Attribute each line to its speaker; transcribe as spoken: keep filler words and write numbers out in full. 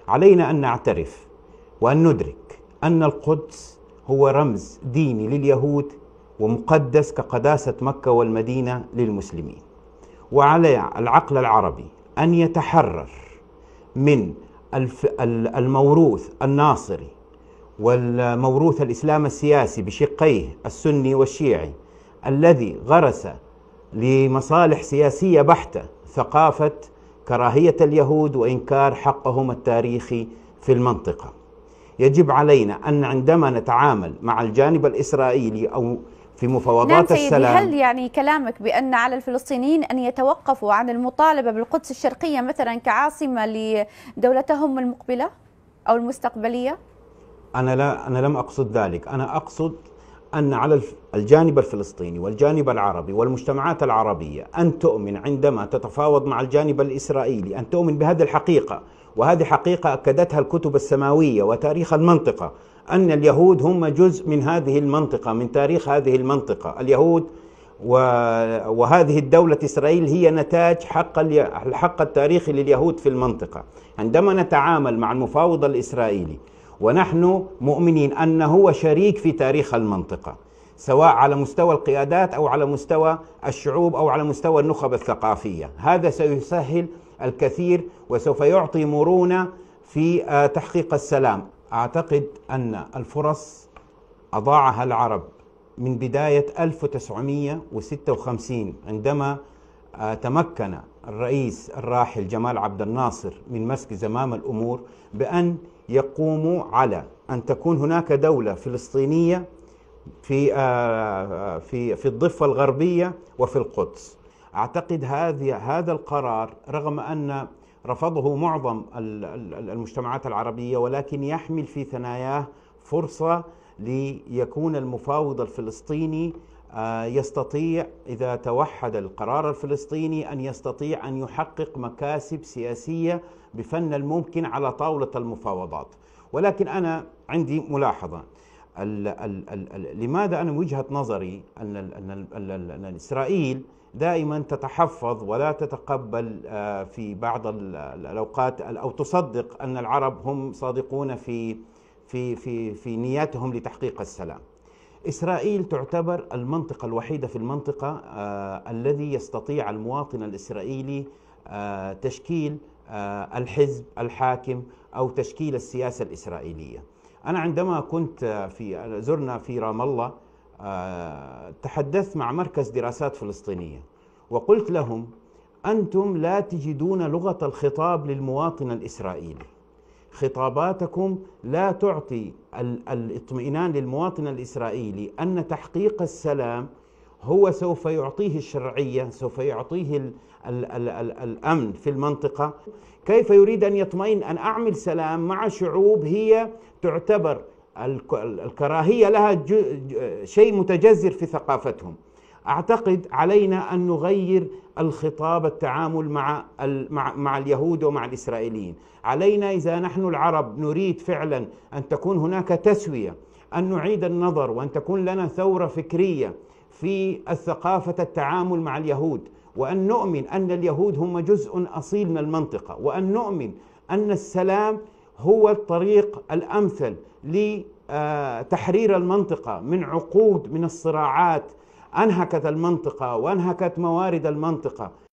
Speaker 1: علينا أن نعترف وأن ندرك أن القدس هو رمز ديني لليهود ومقدس كقداسة مكة والمدينة للمسلمين، وعلى العقل العربي أن يتحرر من الموروث الناصري والموروث الإسلام السياسي بشقيه السني والشيعي الذي غرس لمصالح سياسية بحتة ثقافة كراهية اليهود وإنكار حقهم التاريخي في المنطقة. يجب علينا أن عندما نتعامل مع الجانب الإسرائيلي أو في مفاوضات
Speaker 2: نعم سيدي،
Speaker 1: السلام،
Speaker 2: هل يعني كلامك بأن على الفلسطينيين أن يتوقفوا عن المطالبة بالقدس الشرقية مثلا كعاصمة لدولتهم المقبلة أو المستقبلية؟
Speaker 1: أنا لا أنا لم أقصد ذلك. أنا أقصد أن على الجانب الفلسطيني والجانب العربي والمجتمعات العربية أن تؤمن عندما تتفاوض مع الجانب الإسرائيلي، أن تؤمن بهذه الحقيقة، وهذه حقيقة أكدتها الكتب السماوية وتاريخ المنطقة، أن اليهود هم جزء من هذه المنطقة، من تاريخ هذه المنطقة. اليهود وهذه الدولة إسرائيل هي نتاج حق الحق التاريخي لليهود في المنطقة. عندما نتعامل مع المفاوض الإسرائيلي ونحن مؤمنين أنه هو شريك في تاريخ المنطقة، سواء على مستوى القيادات أو على مستوى الشعوب أو على مستوى النخب الثقافية، هذا سيسهل الكثير وسوف يعطي مرونة في تحقيق السلام. أعتقد أن الفرص أضاعها العرب من بداية ألف وتسعمئة وستة وخمسين عندما تمكن الرئيس الراحل جمال عبد الناصر من مسك زمام الأمور بأن يقوموا على أن تكون هناك دولة فلسطينية في في في الضفة الغربية وفي القدس. أعتقد هذا هذا القرار رغم أن رفضه معظم المجتمعات العربية، ولكن يحمل في ثناياه فرصة ليكون المفاوض الفلسطيني يستطيع إذا توحد القرار الفلسطيني أن يستطيع أن يحقق مكاسب سياسية بفن الممكن على طاولة المفاوضات. ولكن أنا عندي ملاحظة. ال ال ال لماذا أنا وجهة نظري أن, أن, أن إسرائيل دائما تتحفظ ولا تتقبل في بعض الأوقات أو تصدق أن العرب هم صادقون في في في في نياتهم لتحقيق السلام. إسرائيل تعتبر المنطقة الوحيدة في المنطقة آه الذي يستطيع المواطن الإسرائيلي آه تشكيل آه الحزب الحاكم أو تشكيل السياسة الإسرائيلية. أنا عندما كنت في زرنا في رام الله آه تحدثت مع مركز دراسات فلسطينية وقلت لهم: أنتم لا تجدون لغة الخطاب للمواطن الإسرائيلي، خطاباتكم لا تعطي الاطمئنان للمواطن الإسرائيلي أن تحقيق السلام هو سوف يعطيه الشرعية، سوف يعطيه ال ال ال ال الأمن في المنطقة. كيف يريد أن يطمئن أن أعمل سلام مع شعوب هي تعتبر الكراهية لها شيء متجذر في ثقافتهم؟ أعتقد علينا أن نغير الخطاب التعامل مع مع مع اليهود ومع الإسرائيليين. علينا إذا نحن العرب نريد فعلا أن تكون هناك تسوية، أن نعيد النظر وأن تكون لنا ثورة فكرية في الثقافة التعامل مع اليهود، وأن نؤمن أن اليهود هم جزء أصيل من المنطقة، وأن نؤمن أن السلام هو الطريق الأمثل لتحرير المنطقة من عقود من الصراعات أنهكت المنطقة وأنهكت موارد المنطقة.